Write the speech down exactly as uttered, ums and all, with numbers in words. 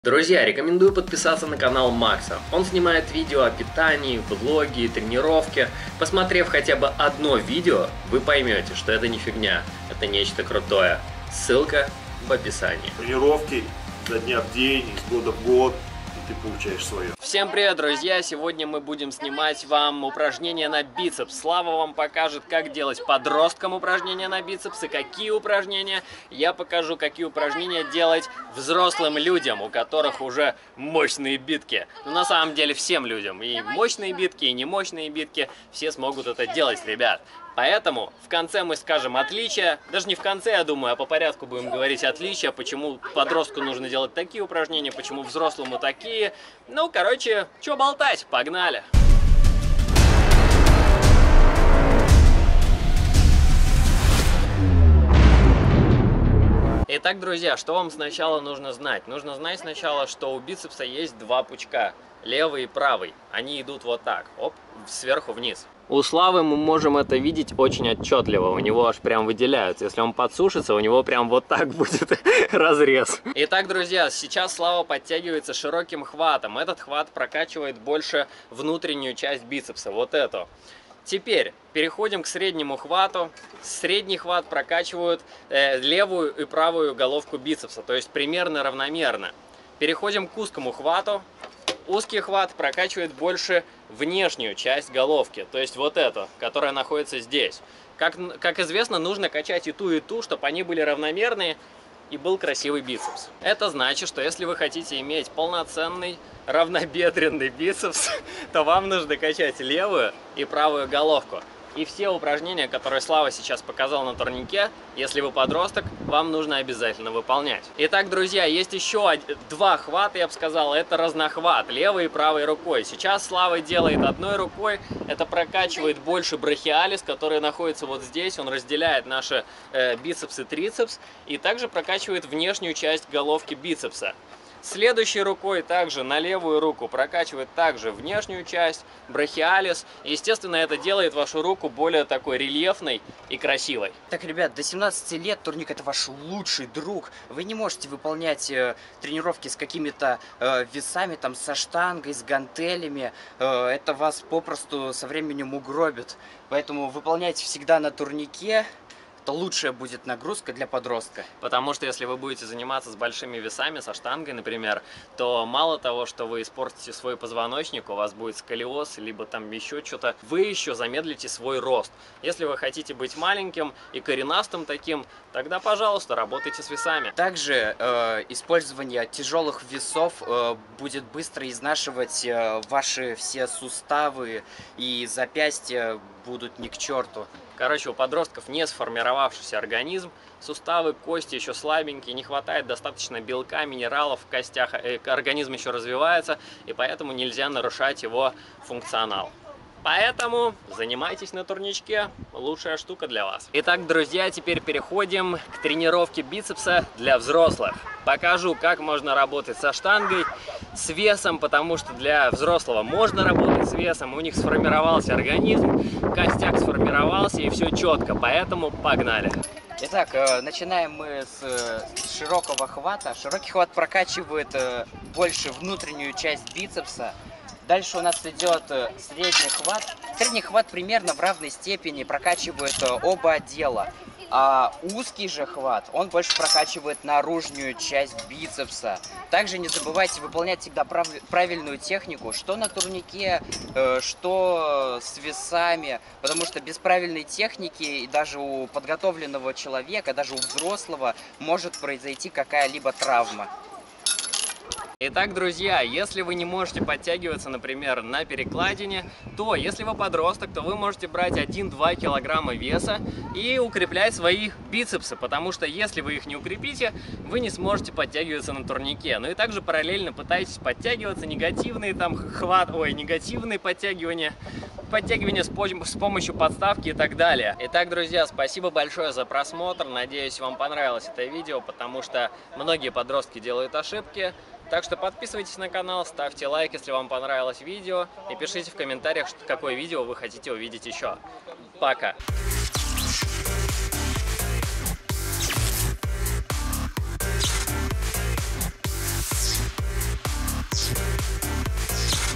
Друзья, рекомендую подписаться на канал Макса. Он снимает видео о питании, влоги, тренировке. Посмотрев хотя бы одно видео, вы поймете, что это не фигня, это нечто крутое. Ссылка в описании. Тренировки за дня в день, из года в год, и ты получаешь свое. Всем привет, друзья! Сегодня мы будем снимать вам упражнения на бицепс. Слава вам покажет, как делать подросткам упражнения на бицепс и какие упражнения. Я покажу, какие упражнения делать взрослым людям, у которых уже мощные битки. Но на самом деле всем людям, и мощные битки, и немощные битки, все смогут это делать, ребят. Поэтому в конце мы скажем отличия, даже не в конце, я думаю, а по порядку будем говорить отличия, почему подростку нужно делать такие упражнения, почему взрослому такие. Ну, короче, чё болтать, погнали! Итак, друзья, что вам сначала нужно знать? Нужно знать сначала, что у бицепса есть два пучка, левый и правый. Они идут вот так, оп, сверху вниз. У Славы мы можем это видеть очень отчетливо, у него аж прям выделяются. Если он подсушится, у него прям вот так будет разрез. Итак, друзья, сейчас Слава подтягивается широким хватом. Этот хват прокачивает больше внутреннюю часть бицепса, вот эту. Теперь переходим к среднему хвату. Средний хват прокачивают э, левую и правую головку бицепса, то есть примерно равномерно. Переходим к узкому хвату. Узкий хват прокачивает больше внешнюю часть головки, то есть вот эту, которая находится здесь. Как, как известно, нужно качать и ту, и ту, чтобы они были равномерные и был красивый бицепс. Это значит, что если вы хотите иметь полноценный равнобедренный бицепс, то вам нужно качать левую и правую головку. И все упражнения, которые Слава сейчас показал на турнике, если вы подросток, вам нужно обязательно выполнять. Итак, друзья, есть еще два хвата, я бы сказал, это разнохват, левой и правой рукой. Сейчас Слава делает одной рукой, это прокачивает больше брахиалис, который находится вот здесь, он разделяет наши э, бицепс и трицепс, и также прокачивает внешнюю часть головки бицепса. Следующей рукой также на левую руку прокачивает также внешнюю часть, брахиалис. Естественно, это делает вашу руку более такой рельефной и красивой. Так, ребят, до семнадцати лет турник — это ваш лучший друг. Вы не можете выполнять э, тренировки с какими-то э, весами, там, со штангой, с гантелями. Э, это вас попросту со временем угробит. Поэтому выполняйте всегда на турнике. Это лучшая будет нагрузка для подростка. Потому что если вы будете заниматься с большими весами, со штангой, например, то мало того, что вы испортите свой позвоночник, у вас будет сколиоз, либо там еще что-то, вы еще замедлите свой рост. Если вы хотите быть маленьким и коренастым таким, тогда, пожалуйста, работайте с весами. Также э, использование тяжелых весов э, будет быстро изнашивать э, ваши все суставы, и запястья будут ни к черту. Короче, у подростков не сформировавшийся организм, суставы, кости еще слабенькие, не хватает достаточно белка, минералов в костях, организм еще развивается, и поэтому нельзя нарушать его функционал. Поэтому занимайтесь на турничке, лучшая штука для вас. Итак, друзья, теперь переходим к тренировке бицепса для взрослых. Покажу, как можно работать со штангой, с весом, потому что для взрослого можно работать с весом, у них сформировался организм, костяк сформировался и все четко, поэтому погнали. Итак, начинаем мы с широкого хвата. Широкий хват прокачивает больше внутреннюю часть бицепса. Дальше у нас идет средний хват. Средний хват примерно в равной степени прокачивает оба отдела. А узкий же хват, он больше прокачивает наружную часть бицепса. Также не забывайте выполнять всегда прав... правильную технику, что на турнике, э, что с весами. Потому что без правильной техники и даже у подготовленного человека, даже у взрослого, может произойти какая-либо травма. Итак, друзья, если вы не можете подтягиваться, например, на перекладине, то если вы подросток, то вы можете брать один-два килограмма веса и укреплять свои бицепсы, потому что если вы их не укрепите, вы не сможете подтягиваться на турнике. Ну и также параллельно пытайтесь подтягиваться, негативные там хват, ой, негативные подтягивания, подтягивания с, с помощью подставки и так далее. Итак, друзья, спасибо большое за просмотр, надеюсь, вам понравилось это видео, потому что многие подростки делают ошибки. Так что подписывайтесь на канал, ставьте лайк, если вам понравилось видео, и пишите в комментариях, какое видео вы хотите увидеть еще. Пока!